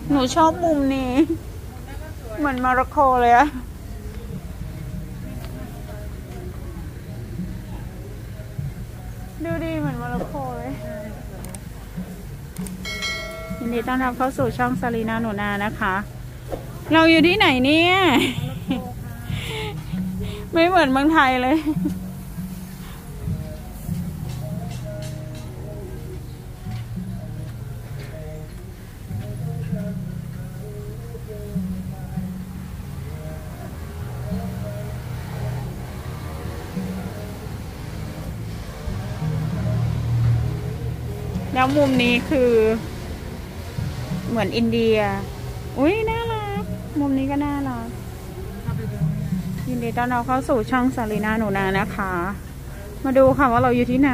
หนูชอบมุมนี้เหมือนมาร็อกโกเลยอะดูดีเหมือนมาร็อกโกเลยยินดีต้อนรับเข้าสู่ช่องซารีนาหนูนานะคะ เราอยู่ที่ไหนเนี่ยไม่เหมือนเมืองไทยเลยแล้วมุมนี้คือเหมือนอินเดียอุ้ยน่ารักมุมนี้ก็น่ารักยินดีต้อนรับเข้าสู่ช่องซารีนาหนูนานะคะ มาดูค่ะว่าเราอยู่ที่ไหน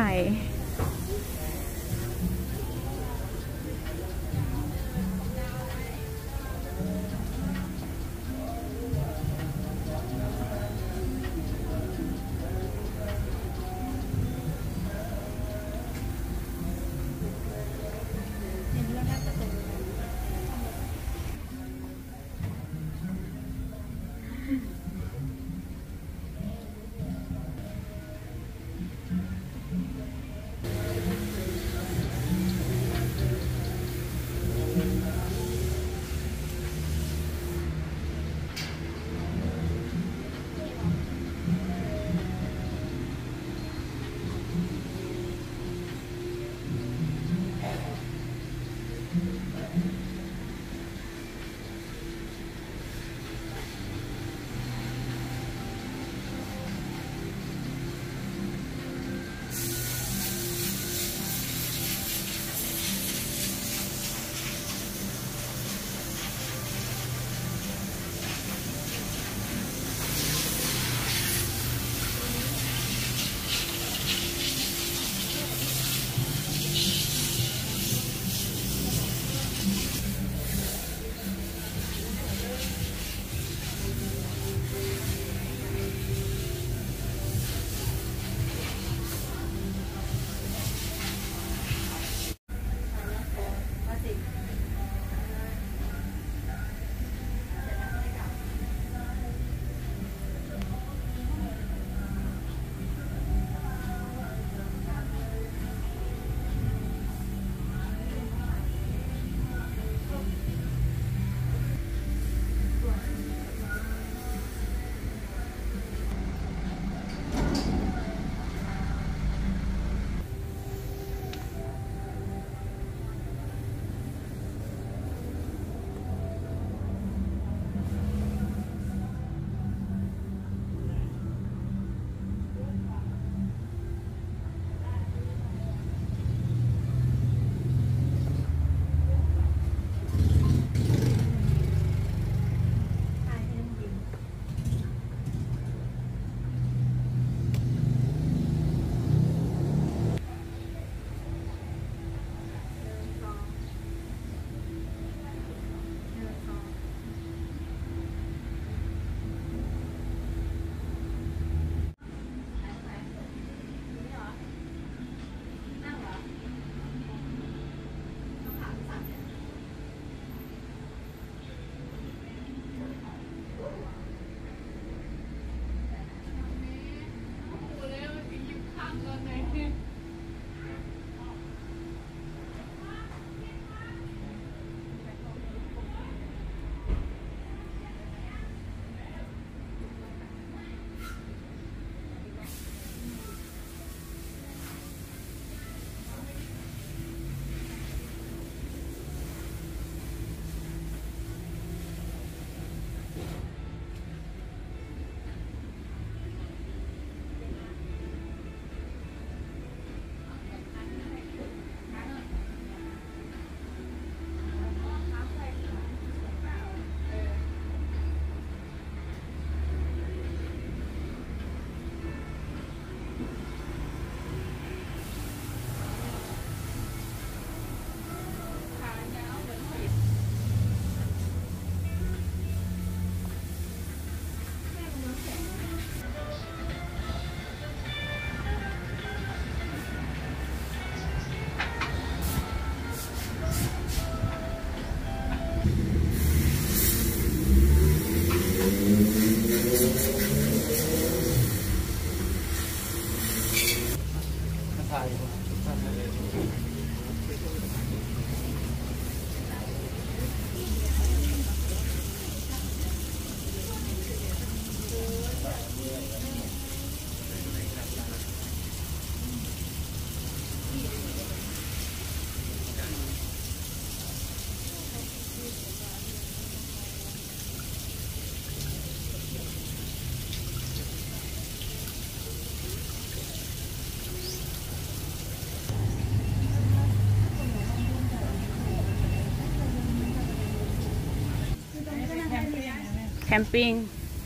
แคมปิ้ง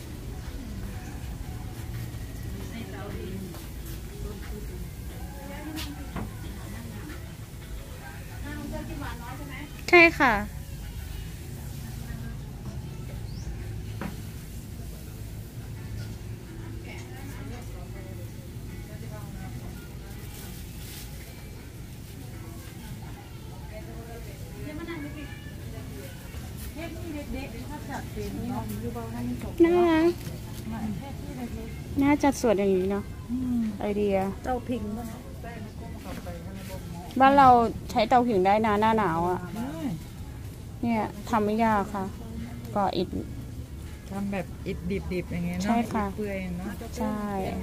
ใช่ค่ะน่ารักน่าจัดสวนอย่างนี้เนาะไอเดียเตาผิงบ้านเราใช้เตาผิงได้นะหน้าหนาวอ่ะเนี่ยทำไม่ยากค่ะก่ออิฐทำแบบอิฐดิบๆอย่างเงี้ยเนาะใช่ค่ะเปื่อยเนาะใช่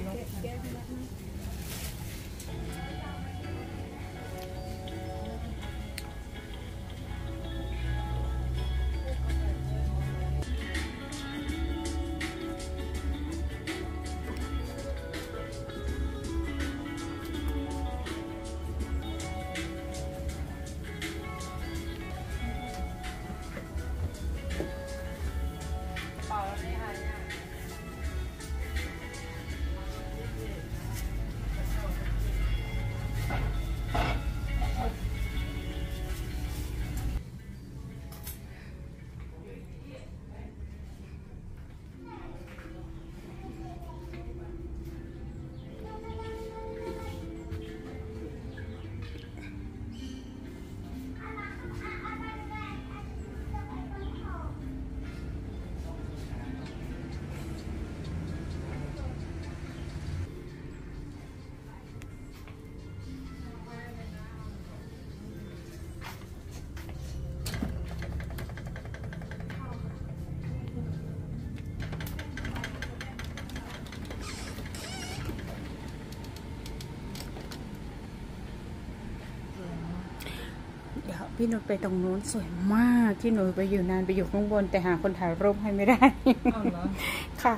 เดี๋ยวพี่นุชไปตรงนู้นสวยมากที่หนูไปอยู่นานไปอยู่ข้างบนแต่หาคนถ่ายรูปให้ไม่ได้ค่ะ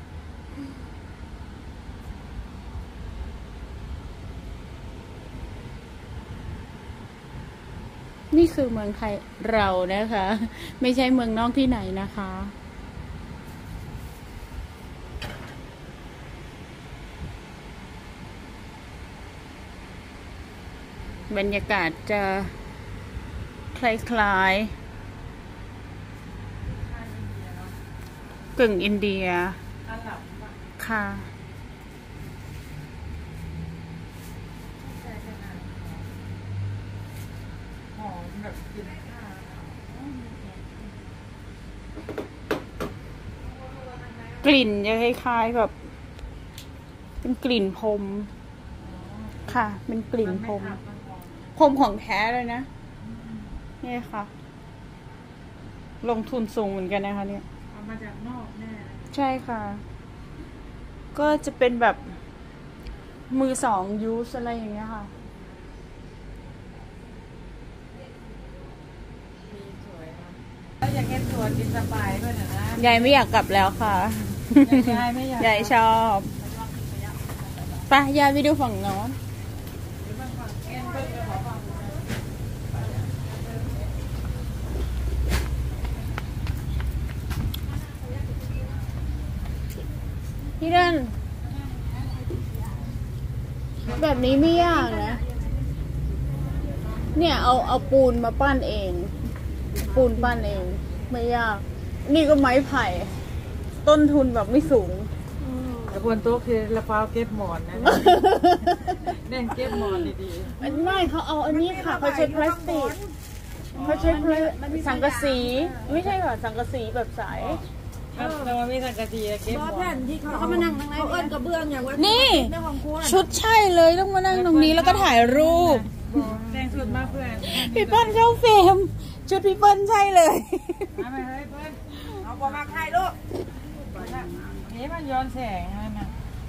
นี่คือเมืองไทยเรานะคะไม่ใช่เมืองนอกที่ไหนนะคะบรรยากาศจะคล้ายๆกึ่งอินเดียค่ะหอมแบบกลิ่นกลิ่นจะคล้ายๆแบบเป็นกลิ่นพรมค่ะเป็นกลิ่นพรมของแท้เลยนะนี่ค่ะลงทุนสูงเหมือนกันนะคะเนี่ยเอามาจากนอกแน่ใช่ค่ะก็จะเป็นแบบมือสองยูสอะไรอย่างเงี้ยค่ะสวยนะแล้วอย่างเงี้ยตัวกินสบายด้วยนะยายไม่อยากกลับแล้วค่ะยายไม่อยากยายชอบไปยายไปดูฝั่งโน้นพี่เดินแบบนี้ไม่ยากนะเนี่ยเอาปูนมาปั้นเองปูนปั้นเองไม่ยากนี่ก็ไม้ไผ่ต้นทุนแบบไม่สูงแต่บนโต๊ะคือละฟ้าเก็บหมอนนะเน่นเก็บหมอนดีๆไม่เขาเอาอันนี้ค่ะเขาใช้พลาสติกเขาใช้สังกะสีไม่ใช่เหรอสังกะสีแบบใสเราไม่สังกะสีเก็บแผ่นที่เขามานั่งตรงไหนเอิ้นกระเบื้องอย่างว่านี่ชุดใช่เลยต้องมานั่งตรงนี้แล้วก็ถ่ายรูปแต่งสุดมาเพื่อนพี่เปิ้ลเข้าเฟรมชุดพี่เปิ้ลใช่เลยมาไปเฮ้ยเปิ้ลเอาบอมาถ่ายลูกนี่มันย้อนแสงนั่นน่ะ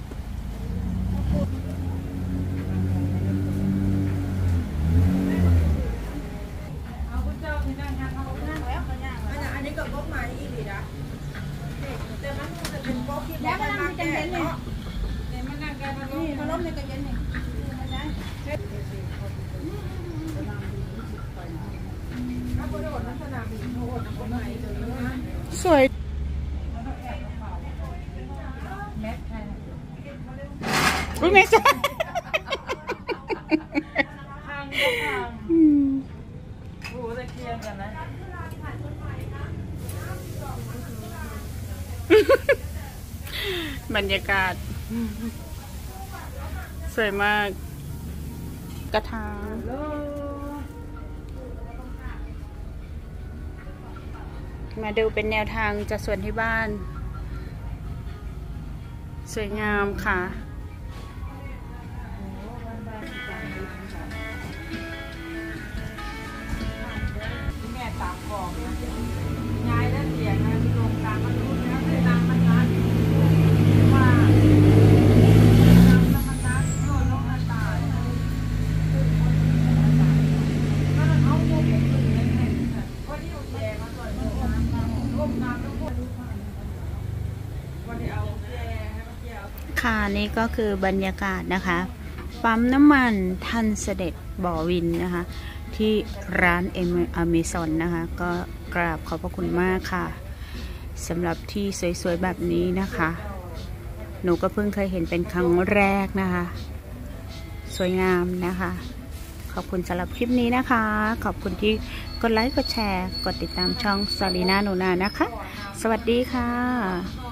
เอาคุณเจ้าที่นั่งเขานั่งแล้วเขาย่างอันนี้ก็บล็อกมาอีกดีนะแต่มันจะเป็นบล็อกที่แล้วมันนั่งกันเย็นเนี่ยมันนั่งกันมันล้มในกันเย็นเนี่ยสวยอุ้ยแม่จ้าทางก็ทางโอ้ตะเคียนกันนะบรรยากาศสวยมากกระถางมาดูเป็นแนวทางจัดสวนที่บ้านสวยงามค่ะแม่ตามกองนะยายได้เสียงนะลงกลางมันรู้แล้วคือนางมันรัดว่ามันรัดโดนลงมาตายก็ต้องเอาโมกขึ้นเลยพอที่อยู่แย่มาก่อนร่วมน้ำต้องพูดวันนี้เอาแย่ให้มันเกี่ยวค่ะนี่ก็คือบรรยากาศนะคะปั๊มน้ำมันทันเสด็จบ่อวินนะคะที่ร้านอเมซอนนะคะก็กราบขอบพระคุณมากค่ะสำหรับที่สวยๆแบบนี้นะคะหนูก็เพิ่งเคยเห็นเป็นครั้งแรกนะคะสวยงามนะคะขอบคุณสำหรับคลิปนี้นะคะขอบคุณที่กดไลค์กดแชร์กดติดตามช่องซาลีน่าหนูนานะคะสวัสดีค่ะ